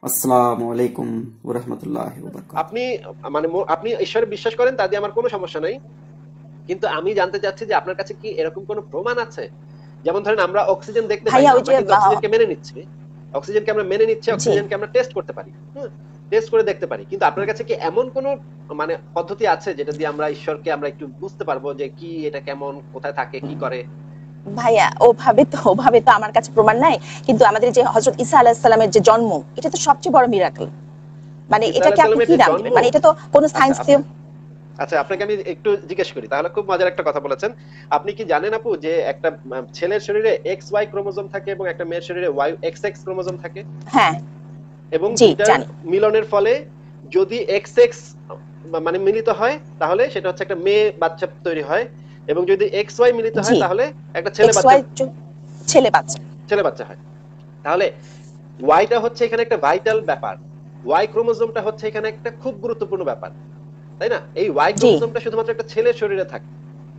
আসসালামু আলাইকুম ওয়া রাহমাতুল্লাহি ওয়া বারাকাতুহু। আপনি আপনি ঈশ্বরে বিশ্বাস করেন, তা দিয়ে আমার কোনো সমস্যা নাই। কিন্তু আমি জানতে চাচ্ছি যে আপনার কাছে কি এরকম কোনো প্রমাণ আছে? যেমন ধরেন আমরা অক্সিজেন দেখতে পাই ভাইয়া না, ওই আমরা যে কিন্তু অক্সিজেনকে মেনে নিচ্ছি। অক্সিজেনকে আমরা মেনে নিচ্ছি, জি অক্সিজেনকে আমরা টেস্ট করতে পারি। হুম, টেস্ট করে দেখতে পারি। কিন্তু আপনার কাছে কি এমন কোনো পদ্ধতি আছে যেটা দিয়ে আমরা ঈশ্বরকে আমরা একটু বুঝতে পারবো যে কি এটা কেমন, কোথায় থাকে, কি করে? ভাইয়া, ওভাবে তো আমার কাছে প্রমাণ নাই। কিন্তু আমাদের যে হযরত ঈসা আলাইহিস সালামের যে জন্ম, এটা তো সবচেয়ে বড় মিরাকল। মানে ঈসা এটাকে আলাইহিস আপনি সালামের কি যে নাম জন্ম, দিবেন? মানে এটা তো কোন আচ্ছা সায়েন্স দিয়ে আচ্ছা আপনাকে আমি একটু জিজ্ঞেস করি, তাহলে খুব মজার একটা কথা বলেছেন। আপনি কি জানেন আপু যে একটা ছেলের শরীরে এক্স ওয়াই ক্রোমোজোম থাকে এবং একটা মেয়ের শরীরে ওয়াই এক্স এক্স ক্রোমোজোম থাকে, হ্যাঁ এবং জি দুইটার জানি। মিলনের ফলে যদি এক্স এক্স মিলিত হয় তাহলে সেটা হচ্ছে একটা মেয়ে বাচ্চা তৈরি হয়, এবং যদি এক্স ওয়াই মিলিত হয় জি তাহলে একটা ছেলে এক্স বাচ্চা ওয়াই ছেলে বাচ্চা। ছেলে বাচ্চা হয়। তাহলে ওয়াইটা হচ্ছে এখানে একটা ভাইটাল ব্যাপার, ওয়াই ক্রোমোজোমটা হচ্ছে এখানে একটা খুব গুরুত্বপূর্ণ ব্যাপার, তাই না? এই ওয়াই জি ক্রোমোজোমটা শুধুমাত্র একটা ছেলের শরীরে থাকে,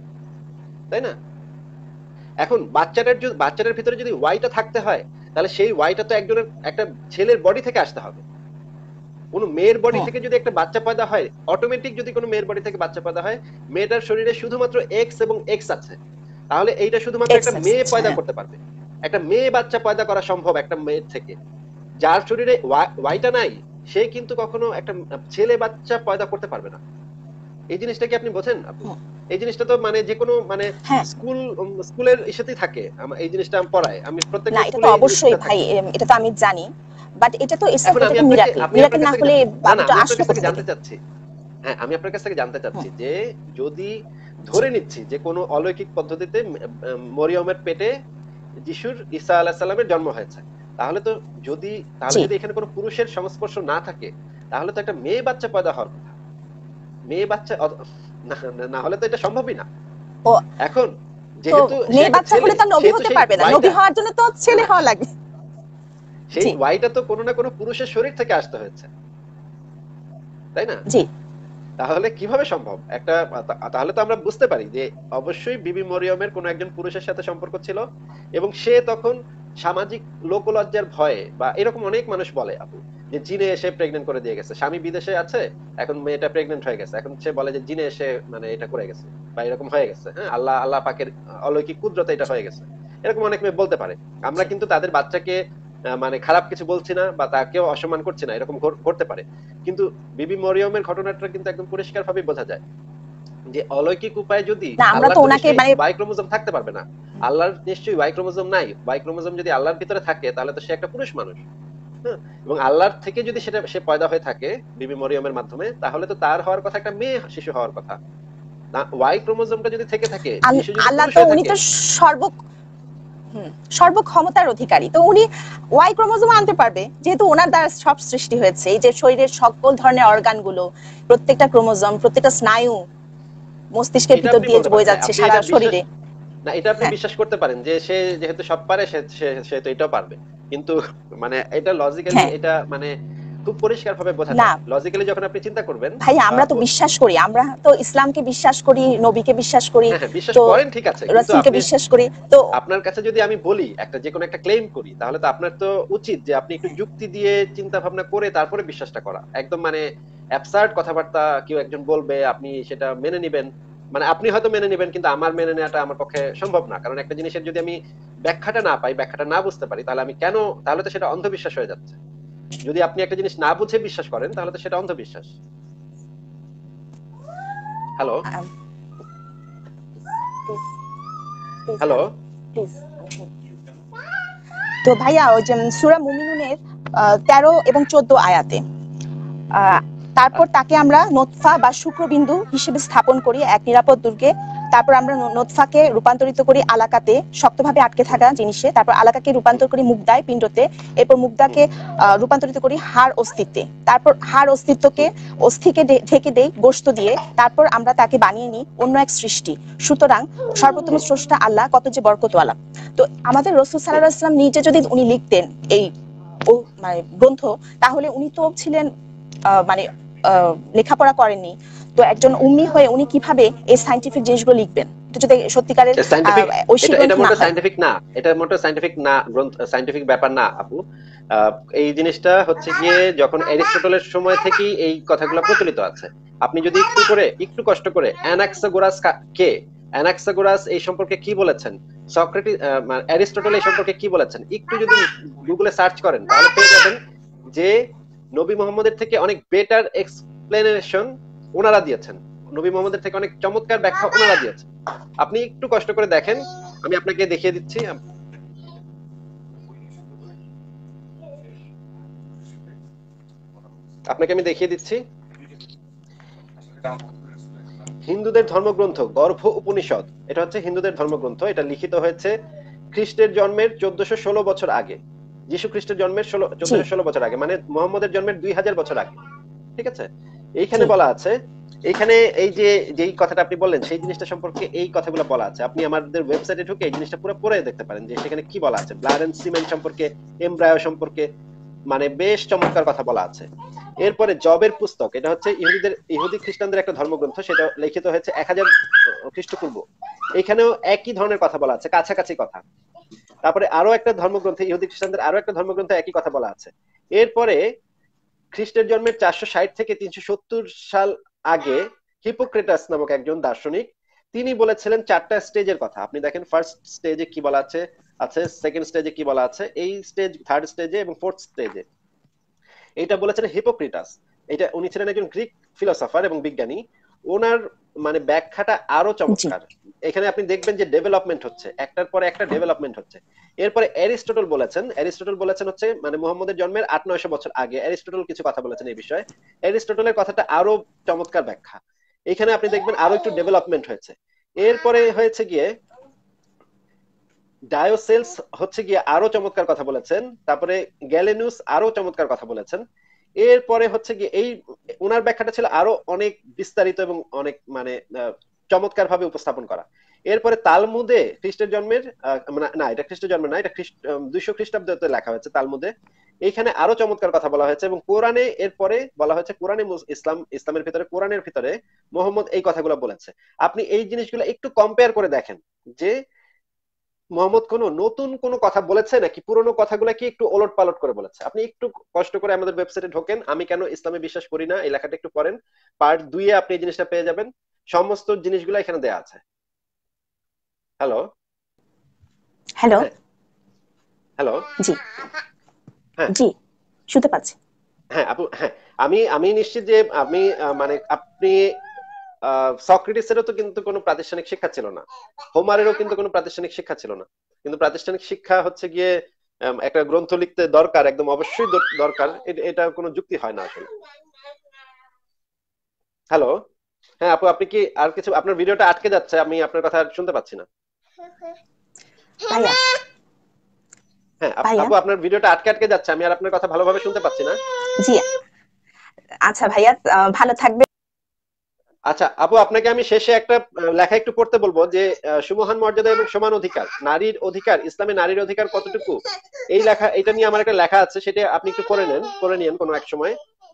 তাই না? এখন বাচ্চাটার ভিতরে যদি ওয়াইটা থাকতে হয়, তাহলে সেই ওয়াইটা তো একটা ছেলের বডি থেকে আসতে হবে। কোন মেয়ের বডি হ্যাঁ থেকে যদি একটা বাচ্চা পয়দা হয়, অটোমেটিক যদি কোনো মেয়ের বডি থেকে বাচ্চা পয়দা হয়, মেয়েটার শরীরে শুধুমাত্র এক্স এবং এক্স আছে, তাহলে এইটা শুধুমাত্র এক্স একটা এক্স মেয়ে আছে, পয়দা হ্যাঁ করতে পারবে। একটা মেয়ে বাচ্চা পয়দা করা সম্ভব একটা মেয়ের থেকে। যার শরীরে ওয়াইটা নাই, সে কিন্তু কখনো একটা ছেলে বাচ্চা পয়দা করতে পারবে না। এই জিনিসটা কি আপনি বোঝেন আপু? হ্যাঁ এই জিনিসটা তো যে কোনো হ্যাঁ। স্কুলের সাথেই থাকে। এই জিনিসটা আমি পড়াই, আমি না প্রত্যেকটা এটা স্কুলে তো এই অবশ্যই জিনিসটা ভাই, থাকে। এটা তো আমি জানি। বাট এটা তো এখন এটা আমি তো আপনাকে মিরাকেল, আমি আপনার মিরাকেল কাছ না থেকে হলে না বাবুটা আমি আপনার আসলো কাছ থেকে কোথা থেকে? জানতে চাচ্ছি। হ্যাঁ, আমি আপনার কাছ থেকে জানতে হুম চাচ্ছি যে যদি জি ধরে নিচ্ছি যে কোনো অলৌকিক পদ্ধতিতে মরিয়মের পেটে ঈসা আলাইহিস সালামের জন্ম হয়েছে, তাহলে তো যদি জি এখানে কোনো পুরুষের সংস্পর্শ না থাকে, তাহলে তো একটা মেয়ে বাচ্চা পয়দা হওয়ার কথা। মেয়ে বাচ্চা না, না হলে তো এটা সম্ভবই না। ও এখন তো যেহেতু সে মেয়ে একটা বাচ্চা ছেলে, হলে তো নবী সেহেতু হতে সেই পারবে না, নবী ওয়াইটা হওয়ার জন্য তো না ছেলে না হওয়া লাগবে। সেই জি ওয়াইটা তো কোনো না কোনো পুরুষের শরীর থেকে আসতে হয়েছে, তাই না? জি তাহলে কিভাবে সম্ভব একটা? তাহলে তো আমরা বুঝতে পারি যে অবশ্যই বিবি মরিয়মের কোনো একজন পুরুষের সাথে সম্পর্ক ছিল, এবং সে তখন সামাজিক লোকলজ্জার ভয়ে, বা এরকম অনেক মানুষ বলে আপু যে জিনে এসে প্রেগনেন্ট করে দিয়ে গেছে, স্বামী বিদেশে আছে, এখন মেয়েটা প্রেগনেন্ট হয়ে গেছে, এখন সে বলে যে জিনে এসে এটা করে গেছে, বা এরকম হয়ে গেছে। হ্যাঁ, আল্লাহ পাকের অলৌকিক কুদরতে এটা হয়ে গেছে, এরকম অনেক মেয়ে বলতে পারে। আমরা জি কিন্তু তাদের বাচ্চাকে খারাপ কিছু বলছি না, বা তাকেও অসম্মান করছি না, এরকম ঘটতে পারে। কিন্তু বিবি মরিয়মের ঘটনাটা কিন্তু একদম পরিষ্কার ভাবে বোঝা যায় যে অলৌকিক উপায়ে যদি না আমরা তো আল্লাহর তো ওনাকে নিশ্চয়ই মানে ওয়াই ক্রোমোজোম থাকতে পারবে না। আল্লাহর নিশ্চয়ই ওয়াই ক্রোমোজোম নাই। ওয়াই ক্রোমোজোম যদি আল্লাহর ভিতরে থাকে তাহলে তো সে একটা পুরুষ মানুষ। হ্যাঁ, এবং আল্লাহর থেকে যদি সে পয়দা হয়ে থাকে বিবি মরিয়মের মাধ্যমে, তাহলে তো তার হওয়ার কথা একটা মেয়ে শিশু হওয়ার কথা না। ওয়াই ক্রোমোজোমটা যদি থেকে থাকে, শিশু যদি আল্লাহ পুরুষ তো হয়ে উনি থাকে, তো সর্ব সর্বক্ষমতার অধিকারী, তো উনি ওয়াই ক্রোমোজোম আনতে পারবে, যেহেতু ওনার দ্বারা সব সৃষ্টি হয়েছে। এই যে শরীরের সকল ধরনের অর্গান গুলো, প্রত্যেকটা ক্রোমোজোম, প্রত্যেকটা স্নায়ু মস্তিষ্কের এটা ভিতর আপনি দিয়ে বলতে পারেন। বয়ে হ্যাঁ, যাচ্ছে আপনি সারা এটা বিশ্বাস শরীরে। না, এটা আপনি হ্যাঁ বিশ্বাস করতে পারেন যে সে যেহেতু সব পারে, সে তো এটাও পারবে। কিন্তু এটা লজিক্যালি, হ্যাঁ এটা খুব পরিষ্কার ভাবে বোঝা না যায়। লজিক্যালি যখন আপনি চিন্তা করবেন, ভাই, আমরা তো বিশ্বাস করি, আমরা তো ইসলামকে বিশ্বাস করি, নবীকে বিশ্বাস করি, হ্যাঁ হ্যাঁ বিশ্বাস তো করেন, ঠিক আছে, কিন্তু রাসূলকে আপনি বিশ্বাস করি তো। আপনার কাছে যদি আমি বলি যে কোনো একটা ক্লেম করি, তাহলে তো আপনার তো উচিত যে আপনি একটু যুক্তি দিয়ে চিন্তা ভাবনা করে তারপরে বিশ্বাসটা করা। একদম অ্যাবসার্ড কথাবার্তা কেউ একজন বলবে, আপনি সেটা মেনে নিবেন। আপনি হয়তো মেনে নিবেন, কিন্তু আমার মেনে নেওয়াটা আমার পক্ষে সম্ভব না। কারণ একটা জিনিসের যদি আমি ব্যাখ্যাটা না পাই, ব্যাখ্যাটা না বুঝতে পারি, তাহলে তাহলে তো সেটা অন্ধবিশ্বাস হয়ে যাচ্ছে। যদি আপনি একটা জিনিস না বুঝে বিশ্বাস করেন, তাহলে তো সেটা অন্ধবিশ্বাস। Hello um, please, hello please. তো ভাইয়া ওই যে সূরা মুমিনুনের 13 এবং 14 আয়াতে আহ, তারপর তাকে আমরা নোতফা বা শুক্রবিন্দু হিসেবে স্থাপন করি এক নিরাপদ দুর্গে। তারপর আমরা নোতফাকে রূপান্তরিত করি আলাকাতে, শক্তভাবে আটকে থাকা জিনিসে। তারপর আলাকাকে রূপান্তর করি মুগদায়, পিণ্ডতে। এরপর মুগদাকে রূপান্তরিত করি হাড় অস্তিত্বে। তারপর হাড় অস্তিত্বকে অস্থিকে ঢেকে দেই গোশত দিয়ে। তারপর আমরা তাকে বানিয়ে নিই অন্য এক সৃষ্টি। সুতরাং সর্বোত্তম স্রষ্টা আল্লাহ কত যে বরকতওয়ালা। তো আমাদের রাসূল সাল্লাল্লাহু আলাইহি ওয়াসাল্লাম নিজে যদি উনি লিখতেন এই গ্রন্থ, তাহলে উনি তো ছিলেন মানে লেখাপড়া করেননি। তো একজন উম্মি হয়ে উনি কিভাবে এই সায়েন্টিফিক জিনিসগুলো লিখবেন? এটা যদি সত্যিকারের সায়েন্টিফিক, ঐশী এটা গ্রন্থ না মোটেও হয়। সায়েন্টিফিক না, এটা মোটেও সায়েন্টিফিক না, সায়েন্টিফিক ব্যাপার না আপু। আহ, এই জিনিসটা হচ্ছে গিয়ে যখন অ্যারিস্টটলের সময় থেকেই এই কথাগুলো প্রচলিত আছে। আপনি যদি একটু কষ্ট করে অ্যানাক্সাগোরাস কে, অ্যানাক্সাগোরাস এই সম্পর্কে কি বলেছেন, সক্রেটিস অ্যারিস্টটল এই সম্পর্কে কি বলেছেন, একটু যদি গুগলে সার্চ করেন তাহলে পেয়ে যাবেন যে নবী মোহাম্মদের থেকে অনেক বেটার এক্সপ্লেনেশন ওনারা দিয়েছেন, নবী মোহাম্মদের থেকে অনেক চমৎকার ব্যাখ্যা ওনারা দিয়েছেন। আপনি একটু কষ্ট করে দেখেন, আমি আপনাকে দেখিয়ে দিচ্ছি। আপনাকে আমি দেখিয়ে দিচ্ছি। হিন্দুদের ধর্মগ্রন্থ গর্ভ উপনিষদ, এটা হচ্ছে হিন্দুদের ধর্মগ্রন্থ। এটা লিখিত হয়েছে খ্রিস্টের জন্মের 1416 বছর আগে, যীশু খ্রিস্টের জন্মের 1416 বছর আগে, মানে মোহাম্মদের জন্মের 2000 বছর আগে। ঠিক আছে, এইখানে বলা আছে, এইখানে এই যে যেই কথাটা আপনি বললেন সেই জিনিসটা সম্পর্কে এই কথাগুলো বলা আছে। আপনি আমাদের ওয়েবসাইটে ঢুকে এই জিনিসটা পুরো পড়ে দেখতে পারেন যে সেখানে কি বলা আছে, ব্লাড এন্ড সিমেন্ট সম্পর্কে, এমব্রায়ো সম্পর্কে, মানে বেশ চমৎকার কথা বলা আছে। এরপরে জবের পুস্তক, এটা হচ্ছে ইহুদি খ্রিস্টানদের একটা ধর্মগ্রন্থ, সেটা লিখিত হয়েছে 1000 খ্রিস্টপূর্ব। এখানেও একই ধরনের কথা বলা আছে, কাছাকাছি কথা। তারপরে আরো একটা ধর্মগ্রন্থে, ইহুদি খ্রিস্টানদের আরো একটা ধর্মগ্রন্থে একই কথা বলা আছে। এরপরে খ্রিস্টের জন্মের 460 থেকে 370 সাল আগে হিপোক্রেটাস নামক একজন দার্শনিক, তিনি বলেছিলেন 4টা স্টেজের কথা। আপনি দেখেন ফার্স্ট স্টেজে কি বলা আছে, সেকেন্ড স্টেজে কি বলা আছে, এই স্টেজ, থার্ড স্টেজে এবং ফোর্থ স্টেজে। এটা বলেছিলেন হিপোক্রেটাস। এটা উনি ছিলেন একজন গ্রিক ফিলোসফার এবং বিজ্ঞানী। ওনার মানে ব্যাখ্যাটা আরো চমৎকার। এখানে আপনি দেখবেন যে ডেভেলপমেন্ট হচ্ছে, একটার পরে একটা ডেভেলপমেন্ট হচ্ছে। এরপরে অ্যারিস্টটল বলেছেন হচ্ছে মানে মুহাম্মদের জন্মের 800-900 বছর আগে অ্যারিস্টটল কিছু কথা বলেছেন এই বিষয়ে। অ্যারিস্টটলের কথাটা আরো চমৎকার ব্যাখ্যা। এখানে আপনি দেখবেন আরো একটু ডেভেলপমেন্ট হয়েছে। এরপরে হয়েছে গিয়ে ডায়োসেলস হচ্ছে গিয়ে আরো চমৎকার কথা বলেছেন। তারপরে গ্যালেনুস আরো চমৎকার কথা বলেছেন। এরপরে হচ্ছে গিয়ে এই ওনার ব্যাখ্যাটা ছিল আরো অনেক বিস্তারিত এবং অনেক মানে চমৎকার ভাবে উপস্থাপন করা। এরপরে তালমুদে খ্রিস্টের জন্মের না, এটা খ্রিস্টের জন্মের না, এটা 200 খ্রিস্টাব্দে লেখা হয়েছে তালমুদে। এইখানে আরো চমৎকার কথা বলা হয়েছে। এবং কোরআনে এরপরে বলা হয়েছে, কোরআনে ইসলামের ভিতরে, কোরআনের ভিতরে মোহাম্মদ এই কথাগুলো বলেছে। আপনি এই জিনিসগুলো একটু কম্পেয়ার করে দেখেন যে মোহাম্মদ কোন নতুন কোন কথা বলেছে নাকি পুরোনো কথাগুলো কি একটু ওলট পালট করে বলেছে। আপনি একটু কষ্ট করে আমাদের ওয়েবসাইটে ঢোকেন, আমি কেন ইসলামে বিশ্বাস করি না এই লেখাটা একটু পড়েন, পার্ট 2-এ আপনি এই জিনিসটা পেয়ে যাবেন। সমস্ত জিনিসগুলো এখানে দেয়া আছে। হ্যালো হ্যালো, হ্যালো, জি হ্যাঁ জি, শুনতে পাচ্ছি। হ্যাঁ আপু, হ্যাঁ আমি আমি নিশ্চিত যে আমি মানে আপনি সক্রেটিসেরও তো কিন্তু কোনো প্রাতিষ্ঠানিক শিক্ষা ছিল না, হোমারেরও কিন্তু কোনো প্রাতিষ্ঠানিক শিক্ষা ছিল না। কিন্তু প্রাতিষ্ঠানিক শিক্ষা হচ্ছে গিয়ে একটা গ্রন্থ লিখতে দরকার, একদম অবশ্যই দরকার, এটা কোনো যুক্তি হয় না আসলে। হ্যালো, হ্যাঁ আপু, আপনি কি আর কিছু, আপনার ভিডিওটা আটকে যাচ্ছে, আমি আপনার কথা আর শুনতে পাচ্ছি না। ভাইয়া, হ্যাঁ ভাইয়া, আপু, আপনার ভিডিওটা আটকে আটকে যাচ্ছে, আমি আর আপনার কথা ভালোভাবে শুনতে পাচ্ছি না। জি, আচ্ছা ভাইয়া, ভালো থাকবে। আচ্ছা আপু, আপনাকে আমি শেষে একটা লেখা একটু পড়তে বলবো যে সুমহান মর্যাদা এবং সমান অধিকার, নারীর অধিকার, ইসলামে নারীর অধিকার কতটুকু, এই লেখা, এটা নিয়ে আমার একটা লেখা আছে, সেটা আপনি একটু পড়ে নিন কোনো এক সময়।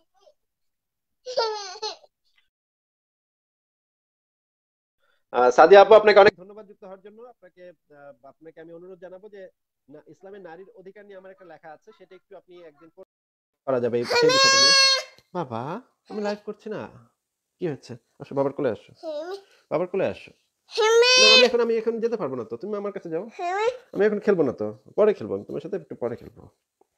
সাদিয়া আপু, আপনাকে অনেক ধন্যবাদ যুক্ত হওয়ার জন্য। আপনাকে আমি অনুরোধ জানাবো যে ইসলামের নারীর অধিকার নিয়ে আমার একটা লেখা আছে, সেটা একটু আপনি একদিন করা যাবে এই বিষয়টা নিয়ে। বাবা, আমি লাইভ করছি না, কি হচ্ছে? আসো, বাবার কোলে আসো, বাবার কোলে আসো। আমি এখন যেতে পারবো না তো, তুমি আমার কাছে যাও। আমি এখন খেলবো না তো, পরে খেলবো, আমি তোমার সাথে একটু পরে খেলবো।